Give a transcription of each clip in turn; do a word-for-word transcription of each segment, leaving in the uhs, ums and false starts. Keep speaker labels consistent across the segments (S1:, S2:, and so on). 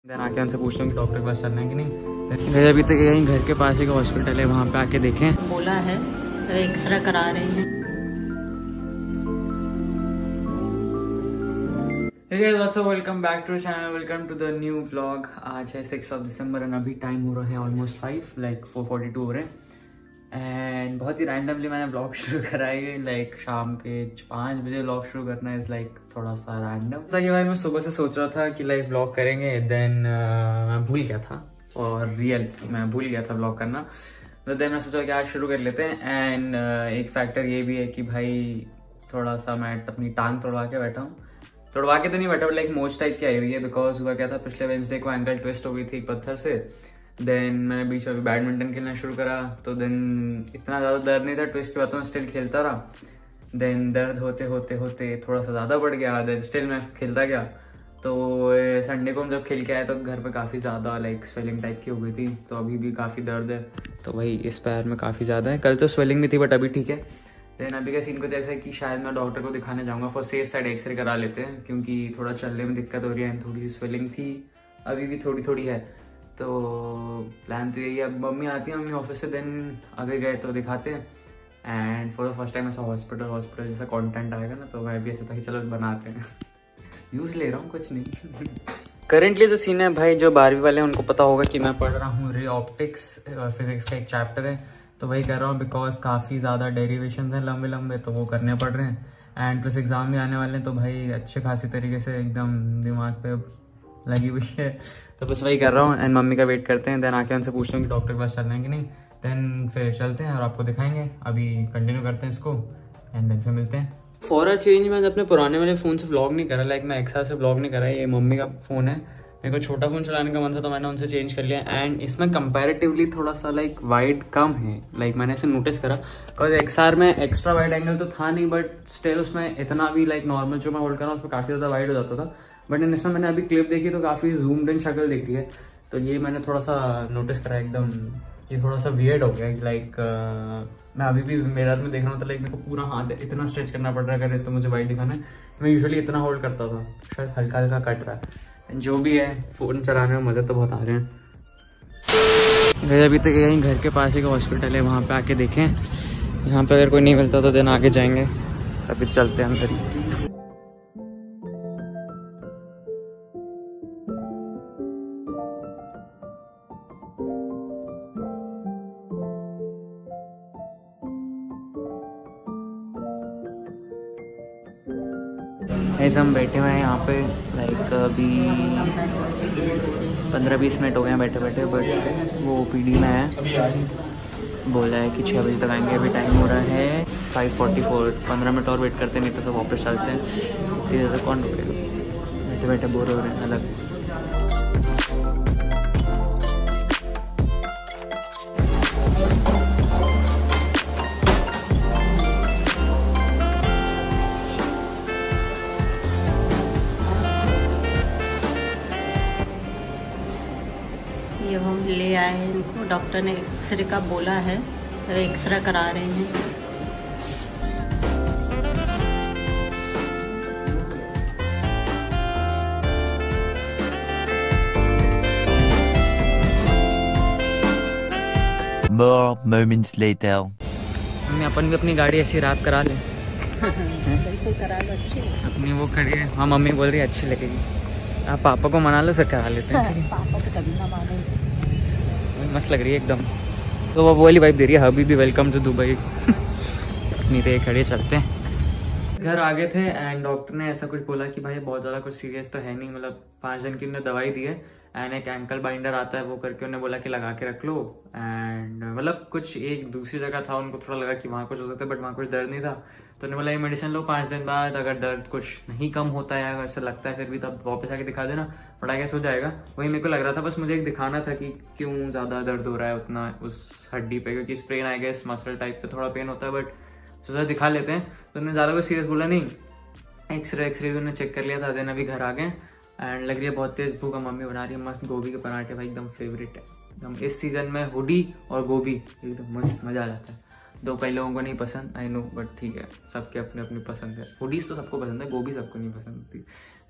S1: Then आके उनसे पूछता हूँ कि डॉक्टर के पास चलना है कि नहीं। अभी तक यहीं घर के पास एक हॉस्पिटल है, वहाँ पे आके देखें।
S2: बोला है एक्सरे करा रहे हैं।
S1: Hey guys, welcome back to channel, welcome to the new vlog. आज है सिक्स ऑफ दिसंबर एंड अभी टाइम हो रहा है almost five, like four forty two हो रहे हैं। एंड बहुत ही रैंडमली मैंने व्लॉग शुरू करा है, लाइक शाम के पाँच बजे व्लॉग शुरू करना है, लाइक थोड़ा सा रैंडम था। ये भाई मैं सुबह से सोच रहा था कि लाइक व्लॉग करेंगे, देन uh, मैं भूल गया था, और रियल मैं भूल गया था व्लॉग करना। तो देन मैं सोचा कि आज शुरू कर लेते हैं। एंड uh, एक फैक्टर ये भी है कि भाई थोड़ा सा मैं अपनी टांग तोड़वा के बैठा हूँ। तोड़वा के तो नहीं बैठा, लाइक मोच टाइप की आई हुई है, बिकॉज हुआ क्या था, पिछले वेंसडे को एंकल ट्विस्ट हो गई थी पत्थर से। देन मैं बीच में बैडमिंटन खेलना शुरू करा, तो देन इतना ज़्यादा दर्द नहीं था, ट्विस्ट के बाद तो मैं स्टिल खेलता रहा। देन दर्द होते होते होते थोड़ा सा ज़्यादा बढ़ गया, देन स्टिल मैं खेलता गया। तो संडे को हम जब खेल के आए तो घर पे काफ़ी ज़्यादा लाइक स्वेलिंग टाइप की हो गई थी, तो अभी भी काफ़ी दर्द है। तो भाई इस पैर में काफ़ी ज़्यादा है, कल तो स्वेलिंग भी थी बट अभी ठीक है। देन अभी का सीन कुछ ऐसा है कि शायद मैं डॉक्टर को दिखाने जाऊंगा, फॉर सेफ साइड एक्सरे करा लेते हैं, क्योंकि थोड़ा चलने में दिक्कत हो रही है, थोड़ी सी स्वेलिंग थी, अभी भी थोड़ी थोड़ी है। तो प्लान तो यही है। अब मम्मी आती है, मम्मी ऑफिस से, देन अगर गए तो दिखाते हैं। And for the first time ऐसा हॉस्पिटल हॉस्पिटल जैसा कंटेंट आएगा ना, तो मैं भी ऐसा था कि चलो बनाते हैं। यूज ले रहा हूँ, कुछ नहीं। करेंटली तो सीन है भाई, जो बारहवीं वाले हैं उनको पता होगा कि मैं पढ़ रहा हूँ रे ऑप्टिक्स, फिजिक्स का एक चैप्टर है, तो वही कर रहा हूँ। बिकॉज काफ़ी ज़्यादा डेरिवेशन हैं लंबे लंबे, तो वो करने पड़ रहे हैं। एंड प्लस एग्जाम भी आने वाले हैं, तो भाई अच्छे खासी तरीके से एकदम दिमाग पे लगी हुई है, तो बस वही कर रहा हूँ। एंड मम्मी का वेट करते हैं, देन आके उनसे पूछता हूँ कि डॉक्टर के पास चलना है कि नहीं। देन फिर चलते हैं और आपको दिखाएंगे। अभी कंटिन्यू करते हैं इसको, एंड देन फिर मिलते हैं। फॉर अ चेंज मैंने अपने पुराने वाले फ़ोन से व्लॉग नहीं करा, लाइक मैं एक्सा से व्लॉग नहीं करा, ये मम्मी का फ़ोन है। मेरे को छोटा फ़ोन चलाने का मन था, तो मैंने उनसे चेंज कर लिया। एंड इसमें कंपैरेटिवली थोड़ा सा लाइक वाइड कम है, लाइक मैंने इसे नोटिस करा। बिकॉज एक्सआर में एक्स्ट्रा वाइड एंगल तो था नहीं, बट स्टिल उसमें इतना भी लाइक नॉर्मल जो मैं होल्ड कर रहा हूँ उसमें काफ़ी ज़्यादा वाइड हो जाता था। बट इन इसमें मैंने अभी क्लिप देखी तो काफ़ी जूम्ड इन शक्ल दिख रही है, तो ये मैंने थोड़ा सा नोटिस करा एकदम कि थोड़ा सा वियर्ड हो गया कि लाइक uh, मैं अभी भी मिरर में देख रहा हूँ, तो लाइक मेरे को पूरा हाथ इतना स्ट्रेच करना पड़ रहा है अगर तो मुझे वाइड दिखाना है। मैं यूजुअली इतना होल्ड करता था, शायद हल्का हल्का कट रहा है। जो भी है, फ़ोन चलाने में मज़े तो बहुत आ रहे हैं। अभी तक यहीं घर के पास एक हॉस्पिटल है, वहाँ पे आके देखें। यहाँ पे अगर कोई नहीं मिलता तो दिन आगे जाएंगे, अभी चलते हैं अंदर ही। ऐसे हम बैठे हुए हैं यहाँ पे, लाइक अभी पंद्रह बीस मिनट हो गए हैं बैठे बैठे, बट वो ओपीडी में है, बोला है कि छः बजे तक आएंगे। अभी टाइम हो रहा है फाइव फोर्टी फोर, पंद्रह मिनट और वेट करते, नहीं तो सब वापस चलते हैं। इतनी ज़्यादा कौन रुकेगा, बैठे बैठे बोर हो रहे हैं अलग।
S2: ये हम ले आए हैं इनको, डॉक्टर ने एक्सरे का बोला है, एक्सरे करा रहे हैं।
S3: More moments later.
S1: हमने अपन भी अपनी गाड़ी ऐसी रैप करा ले।
S2: बिल्कुल करा लो, अच्छी
S1: अपनी वो खड़ी है, हाँ मम्मी बोल रही है अच्छी लगेगी। आप पापा को मना लो फिर करा लेते हैं।
S2: पापा तो कभी ना माने।
S1: मस्त लग रही है एकदम, तो वो वाली वाइब दे रही है, हबी भी वेलकम टू दुबई। अपनी तो खड़े चलते हैं। घर आ गए थे एंड डॉक्टर ने ऐसा कुछ बोला कि भाई बहुत ज़्यादा कुछ सीरियस तो है नहीं, मतलब पाँच दिन की उन्होंने दवाई दी है। एंड एक एंकल बाइंडर आता है, वो करके उन्होंने बोला कि लगा के रख लो। एंड मतलब कुछ एक दूसरी जगह था, उनको थोड़ा लगा कि वहाँ कुछ हो सकता है, बट वहाँ कुछ दर्द नहीं था, तो उन्होंने बोला ये मेडिसिन लो, पाँच दिन बाद अगर दर्द कुछ नहीं कम होता है, अगर ऐसा लगता है फिर भी तब वापस आके दिखा देना, बड़ा कैसे हो जाएगा। वही मेरे को लग रहा था, बस मुझे एक दिखाना था कि क्यों ज़्यादा दर्द हो रहा है उतना उस हड्डी पे, क्योंकि sprain I guess muscle type पे थोड़ा पेन होता है, बट सोचा दिखा लेते हैं। तो उन्होंने ज़्यादा कुछ सीरियस बोला नहीं, एक्सरे एक्सरे भी उन्होंने चेक कर लिया था। देन अभी घर आ गए एंड लग रही है बहुत तेज भूख, मम्मी बना रही है मस्त गोभी के पराठे, भाई एकदम फेवरेट है एकदम। इस सीजन में हुडी और गोभी एकदम मस्त, मजा आ जाता है। दो कई लोगों को नहीं पसंद, आई नो, बट ठीक है, सबके अपनी अपनी पसंद है। हुडीज तो सबको पसंद है, गोभी सबको नहीं पसंद होती।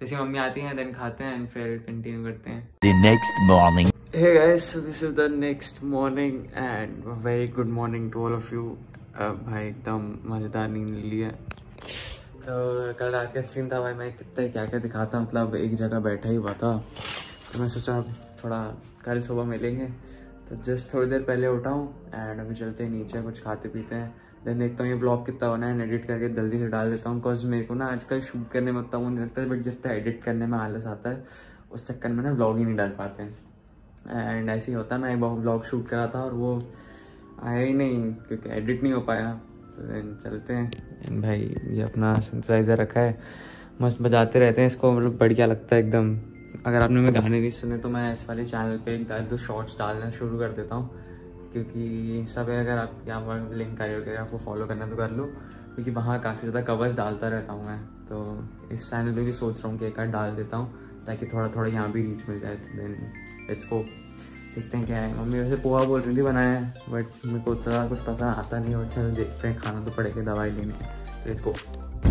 S1: जैसे मम्मी आती हैं देन खाते हैं एंड फिर कंटिन्यू करते हैं।
S3: The next morning.
S1: Hey guys, so this is the next morning and a very good morning to all of you. uh, भाई एकदम मज़ेदार नींद ली है। तो कल रात का सीन था भाई, मैं कितना क्या क्या दिखाता, मतलब एक जगह बैठा ही हुआ था। तो मैं सोचा थोड़ा कल सुबह मिलेंगे, तो जस्ट थोड़ी देर पहले उठा हूँ एंड अभी चलते हैं नीचे, कुछ खाते पीते हैं, देन देखता हूँ ये ब्लॉग कितना बना है, एडिट करके जल्दी से डाल देता हूँ। बिकॉज मेरे को ना आजकल शूट करने में उतना वो नहीं लगता है, बट जितना एडिट करने में आलस आता है उस चक्कर में ना ब्लॉग ही नहीं डाल पाते हैं। एंड ऐसे ही होता है, मैं एक बार ब्लॉग शूट करा था और वो आया ही नहीं क्योंकि एडिट नहीं हो पाया। तो देन चलते हैं। एंड भाई ये अपना सिंथेसाइजर रखा है, मस्त बजाते रहते हैं इसको, मतलब बढ़िया लगता है एकदम। अगर आपने मैं गाने नहीं सुने तो मैं इस वाले चैनल पे एक दो शॉर्ट्स डालना शुरू कर देता हूँ, क्योंकि इंस्टा पे अगर आप यहाँ पर लिंक आई होगी आपको फॉलो करना तो कर लो, क्योंकि वहाँ काफ़ी ज़्यादा कवर्स डालता रहता हूँ मैं। तो इस चैनल पे भी सोच रहा हूँ कि एक आध डाल देता हूँ ताकि थोड़ा थोड़ा यहाँ भी रीच मिल जाए। तो देन लेट्स गो, देखते हैं क्या है। मम्मी वैसे पोहा बोल रही थी बनाया है, बट मेरे को उतना कुछ पसंद आता नहीं, और चलो देखते हैं, खाना तो पड़ेगा, दवाई लेनी है। Let's go.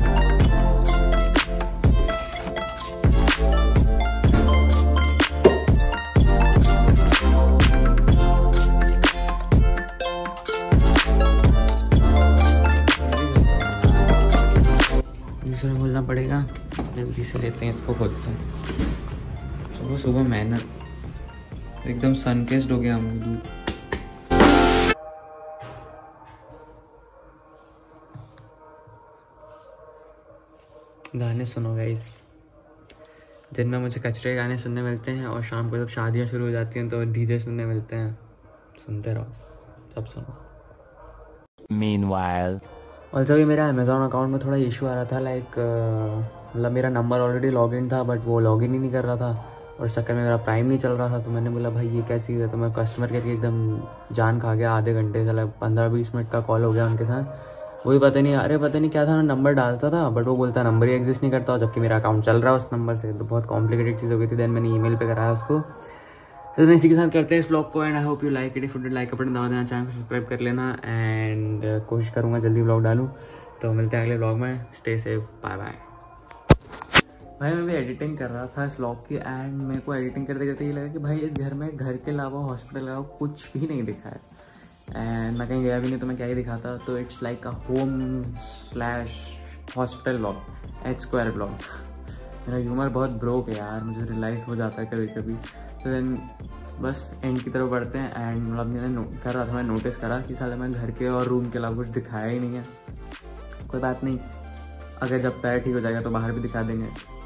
S1: दूसरा बोलना पड़ेगा, जल्दी से लेते हैं इसको, खोलते हैं। सुबह सुबह मेहनत, एकदम सनकेस्ड हो गया हम दूध। गाने सुनो गाइस, दिन में मुझे कचरे गाने सुनने मिलते हैं और शाम को जब शादियां शुरू हो जाती हैं तो डीजे सुनने मिलते हैं। सुनते रहो, सब सुनो।
S3: Meanwhile.
S1: ऑल्सो भी मेरा अमेज़ॉन अकाउंट में थोड़ा इशू आ रहा था, लाइक मतलब मेरा नंबर ऑलरेडी लॉगिन था बट वो लॉगिन ही नहीं कर रहा था, और इस चक्कर में मेरा प्राइम नहीं चल रहा था। तो मैंने बोला भाई ये कैसी है, तो मैं कस्टमर केयर की एकदम जान खा गया। आधे घंटे से लाइक पंद्रह बीस मिनट का कॉल हो गया उनके साथ, वही पता नहीं, अरे पता नहीं क्या था, नंबर डालता था बट वो बोलता नंबर ही एग्जिस्ट नहीं करता, जबकि मेरा अकाउंट चल रहा है उस नंबर से। तो बहुत कॉम्प्लिकेटेड चीज़ हो गई थी। देन मैंने ईमेल पे कराया उसको। तो इसी के साथ करते हैं इस ब्लॉग को, and I hope you like it. If you like अपने दवा देना, चैनल को सब्सक्राइब कर लेना, एंड कोशिश करूँगा जल्दी ब्लॉग डालूँ। तो मिलते हैं अगले ब्लॉग में, स्टे सेफ, बाय बाय। भाई मैं भी एडिटिंग कर रहा था इस व्लॉग की, एंड मेरे को एडिटिंग करते करते ये लगा कि भाई इस घर में घर के अलावा हॉस्पिटल के अलावा कुछ भी नहीं दिखा है, एंड मैं कहीं गया भी नहीं तो मैं क्या ही दिखाता। तो it's like a home slash hospital vlog, H square vlog. मेरा ह्यूमर बहुत ब्रोक है यार, मुझे रियलाइज़ हो जाता है कभी कभी। तो देन बस एंड की तरफ बढ़ते हैं। एंड मतलब मैंने कर रहा था, मैं नोटिस करा कि साले मैं घर के और रूम के अलावा कुछ दिखाया ही नहीं है। कोई बात नहीं, अगर जब पैर ठीक हो जाएगा तो बाहर भी दिखा देंगे।